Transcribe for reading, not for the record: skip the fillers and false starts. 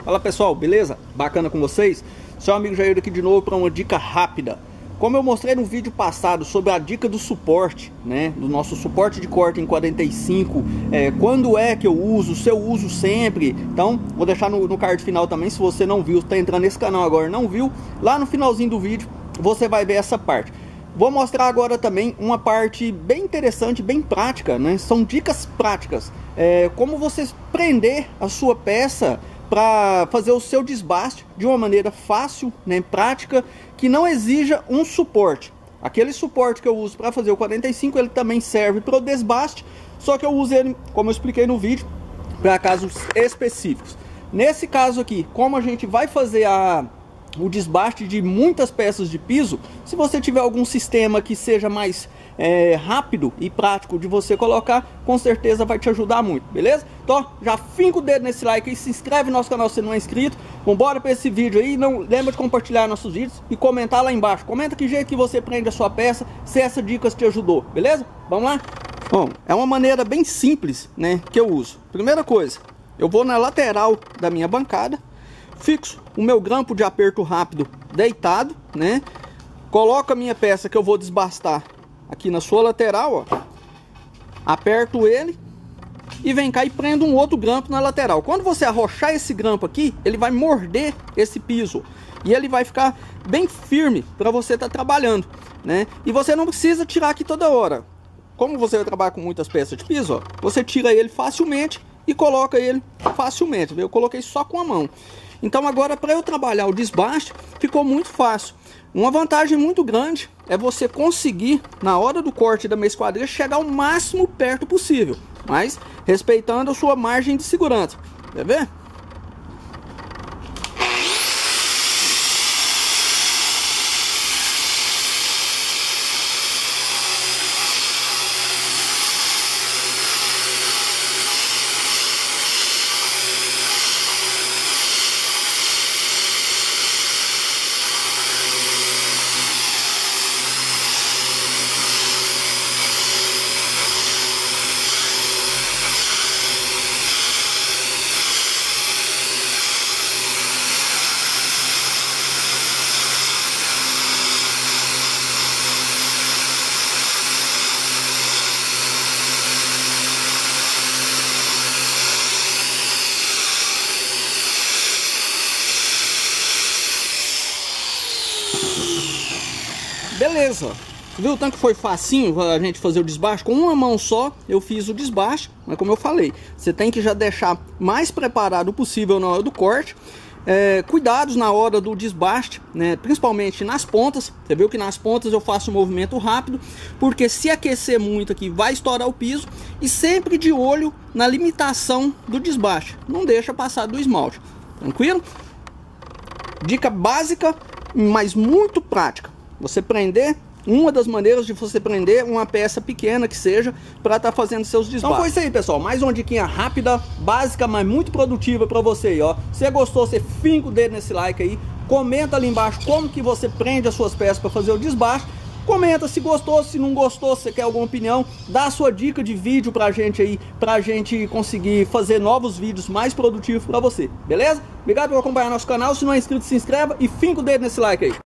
Fala pessoal, beleza? Bacana com vocês? Seu amigo Jair aqui de novo para uma dica rápida. Como eu mostrei no vídeo passado sobre a dica do suporte, né? Do nosso suporte de corte em 45, quando é que eu uso, se eu uso sempre. Então, vou deixar no card final também, se você não viu, está entrando nesse canal agora e não viu, lá no finalzinho do vídeo você vai ver essa parte. Vou mostrar agora também uma parte bem interessante, bem prática, né? São dicas práticas. Como você prender a sua peça para fazer o seu desbaste de uma maneira fácil, né, prática, que não exija um suporte. Aquele suporte que eu uso para fazer o 45, ele também serve para o desbaste, só que eu uso ele, como eu expliquei no vídeo, para casos específicos. Nesse caso aqui, como a gente vai fazer o desbaste de muitas peças de piso, se você tiver algum sistema que seja mais rápido e prático de você colocar, com certeza vai te ajudar muito, beleza? Então já finca o dedo nesse like e se inscreve no nosso canal se não é inscrito. Vambora para esse vídeo aí. Não lembra de compartilhar nossos vídeos e comentar lá embaixo. Comenta que jeito que você prende a sua peça, se essa dica te ajudou, beleza? Vamos lá? Bom, é uma maneira bem simples, né, que eu uso. Primeira coisa, eu vou na lateral da minha bancada, fixo o meu grampo de aperto rápido deitado, né? Coloco a minha peça que eu vou desbastar aqui na sua lateral, ó. Aperto ele e vem cá e prendo um outro grampo na lateral. Quando você arrochar esse grampo aqui, ele vai morder esse piso e ele vai ficar bem firme para você estar trabalhando, né? E você não precisa tirar aqui toda hora. Como você vai trabalhar com muitas peças de piso, ó, você tira ele facilmente e coloca ele facilmente. Eu coloquei só com a mão. Então agora, para eu trabalhar o desbaste, ficou muito fácil. Uma vantagem muito grande é você conseguir, na hora do corte da minha esquadrilha, chegar o máximo perto possível, mas respeitando a sua margem de segurança. Quer ver? Beleza, viu o tanto que foi facinho a gente fazer o desbaste? Com uma mão só eu fiz o desbaste, mas como eu falei, você tem que já deixar mais preparado possível na hora do corte. Cuidados na hora do desbaste, né? Principalmente nas pontas. Você viu que nas pontas eu faço um movimento rápido, porque se aquecer muito aqui vai estourar o piso. E sempre de olho na limitação do desbaste, não deixa passar do esmalte, tranquilo? Dica básica, mas muito prática. Você prender, uma das maneiras de você prender uma peça pequena que seja, para estar fazendo seus desbastes. Então foi isso aí, pessoal, mais uma diquinha rápida, básica, mas muito produtiva para você aí, ó. Se você gostou, você finca o dedo nesse like aí, comenta ali embaixo como que você prende as suas peças para fazer o desbaste. Comenta se gostou, se não gostou, se você quer alguma opinião, dá a sua dica de vídeo pra gente aí, pra gente conseguir fazer novos vídeos mais produtivos pra você, beleza? Obrigado por acompanhar nosso canal, se não é inscrito, se inscreva e finca o dedo nesse like aí.